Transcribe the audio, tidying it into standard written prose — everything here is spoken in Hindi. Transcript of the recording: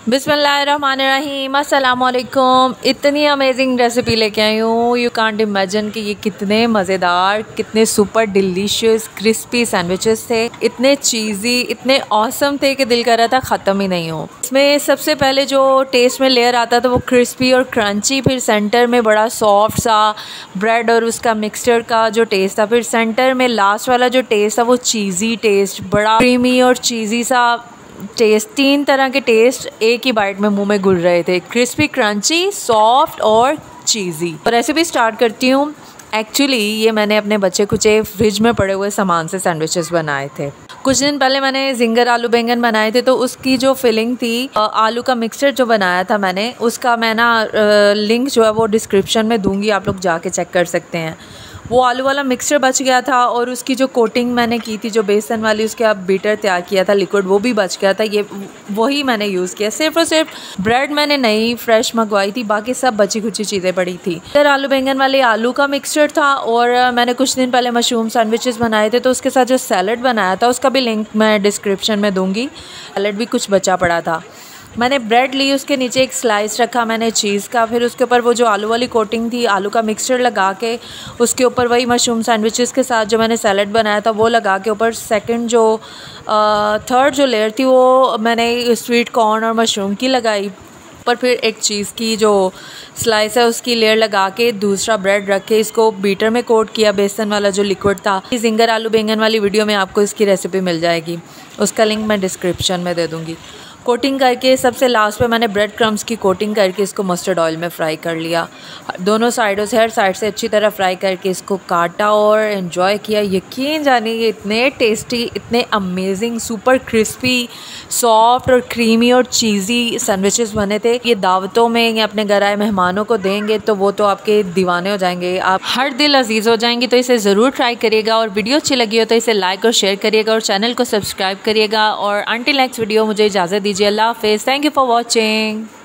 बिस्मिल्लाहिर्रहमानिर्रहीम, अस्सलामुअलैकुम। इतनी अमेजिंग रेसिपी लेके आई हूँ, यू कांट इमेजिन कि ये कितने मज़ेदार, कितने सुपर डिलीशियस क्रिस्पी सैंडविचेस थे। इतने चीज़ी, इतने ऑसम थे कि दिल कर रहा था ख़त्म ही नहीं हो। इसमें सबसे पहले जो टेस्ट में लेयर आता था वो क्रिस्पी और क्रंची, फिर सेंटर में बड़ा सॉफ्ट सा ब्रेड और उसका मिक्सचर का जो टेस्ट था, फिर सेंटर में लास्ट वाला जो टेस्ट था वो चीज़ी टेस्ट, बड़ा क्रीमी और चीज़ी सा टेस्ट। तीन तरह के टेस्ट एक ही बाइट में मुंह में घुल रहे थे, क्रिस्पी, क्रंची, सॉफ्ट और चीज़ी। और रेसिपी स्टार्ट करती हूँ। एक्चुअली ये मैंने अपने बच्चे कुचे फ्रिज में पड़े हुए सामान से सैंडविचेस बनाए थे। कुछ दिन पहले मैंने जिंगर आलू बैंगन बनाए थे, तो उसकी जो फिलिंग थी, आलू का मिक्सचर जो बनाया था मैंने, उसका मैं ना लिंक जो है वो डिस्क्रिप्शन में दूंगी, आप लोग जाके चेक कर सकते हैं। वो आलू वाला मिक्सचर बच गया था और उसकी जो कोटिंग मैंने की थी, जो बेसन वाली उसके आप बीटर तैयार किया था लिक्विड, वो भी बच गया था। ये वही मैंने यूज़ किया। सिर्फ और सिर्फ ब्रेड मैंने नई फ्रेश मंगवाई थी, बाकी सब बची खुची चीज़ें पड़ी थी। इधर आलू बैंगन वाले आलू का मिक्सचर था, और मैंने कुछ दिन पहले मशरूम सैंडविचेस बनाए थे, तो उसके साथ जो सैलड बनाया था उसका भी लिंक मैं डिस्क्रिप्शन में दूँगी। सैलड भी कुछ बचा पड़ा था। मैंने ब्रेड ली, उसके नीचे एक स्लाइस रखा मैंने चीज़ का, फिर उसके ऊपर वो जो आलू वाली कोटिंग थी, आलू का मिक्सचर लगा के उसके ऊपर वही मशरूम सैंडविचेस के साथ जो मैंने सैलड बनाया था वो लगा के ऊपर सेकंड जो थर्ड जो लेयर थी वो मैंने स्वीट कॉर्न और मशरूम की लगाई। पर फिर एक चीज़ की जो स्लाइस है उसकी लेयर लगा के दूसरा ब्रेड रख के इसको बीटर में कोट किया, बेसन वाला जो लिक्विड था। जिंगर आलू बैंगन वाली वीडियो में आपको इसकी रेसिपी मिल जाएगी, उसका लिंक मैं डिस्क्रिप्शन में दे दूँगी। कोटिंग करके सबसे लास्ट पे मैंने ब्रेड क्रम्स की कोटिंग करके इसको मस्टर्ड ऑयल में फ्राई कर लिया। दोनों साइडों से, हर साइड से अच्छी तरह फ्राई करके इसको काटा और एंजॉय किया। यकीन जानिए ये इतने टेस्टी, इतने अमेजिंग, सुपर क्रिस्पी, सॉफ्ट और क्रीमी और चीज़ी सैंडविचेस बने थे। ये दावतों में या अपने घर आए मेहमानों को देंगे तो वो तो आपके दीवाने हो जाएंगे, आप हर दिल अजीज़ हो जाएंगी। तो इसे ज़रूर ट्राई करिएगा, और वीडियो अच्छी लगी हो तो इसे लाइक और शेयर करिएगा और चैनल को सब्सक्राइब करिएगा। और अंटिल नेक्स्ट वीडियो मुझे इजाज़त दीजिए। अल्लाह हाफ़िज़। Thank you for watching.